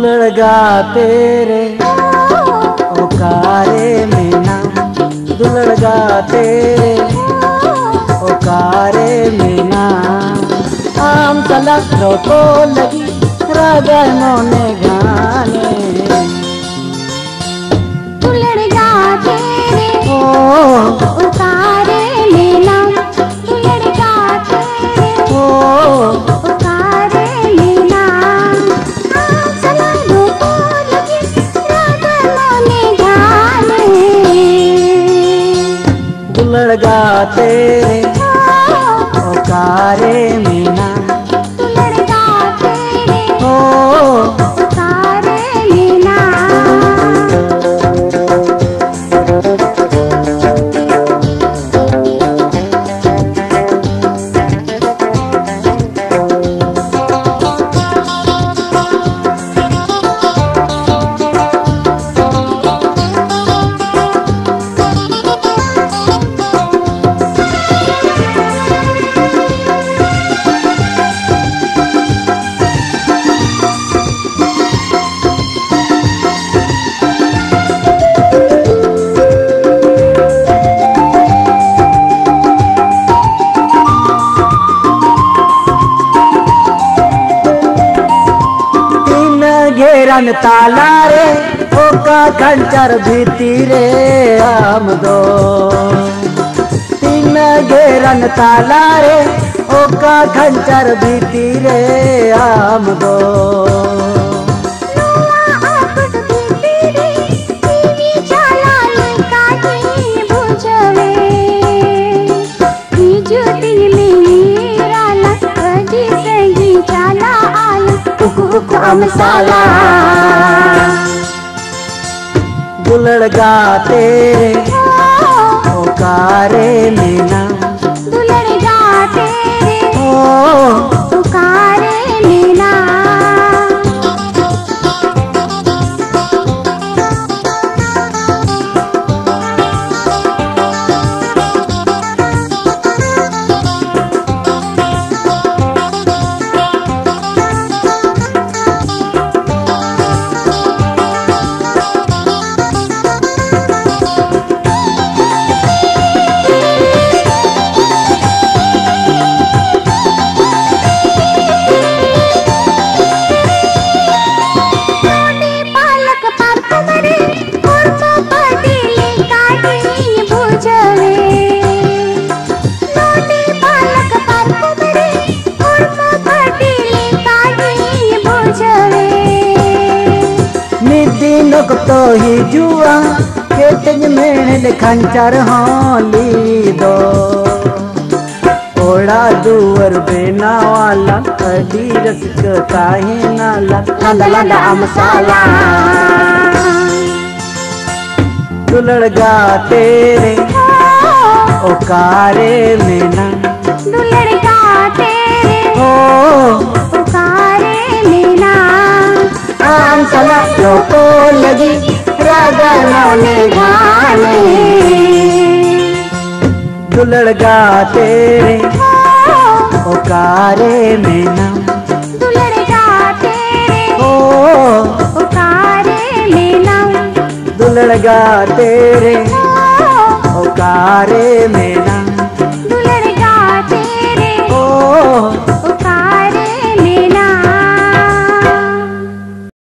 दुलड़गा तेरे ओकारे में ना, दुलड़गा तेरे ओकारे में ना। आम तलक को लगी रागनों ने गाने, दुलड़गा तेरे ओकारे में ना, दुलड़गा तेरे ओकारे में ना। आम तलक को लगी रागनों ने गाने, दुलड़गा तेरे ओकारे में ना, दुलड़गा तेरे ओकारे में ना। घेरन ताला रे ओका खंचर भीती रे आम दो, तीन घेरन ताला रे ओका खंचर भीती रे आम दो। मसाला दुलड़गा तेरे ओकारे में ना, दुलड़गा तेरे ओकारे में ना। तो ही जुआ खेतज में खंचर होली दो, ओड़ा दुवर बेना वाला कदी रसक काहे नाला लंदा लंदा मसाला। दुलड़गा तेरे ओकारे में ना, दुलड़गा तेरे ओकारे में ना। आम तलक को लगी रागनों ने गाने, दुलड़गा तेरे ओकारे में ना, दुलड़गा तेरे ओकारे में ना। दुलड़गा तेरे ओकारे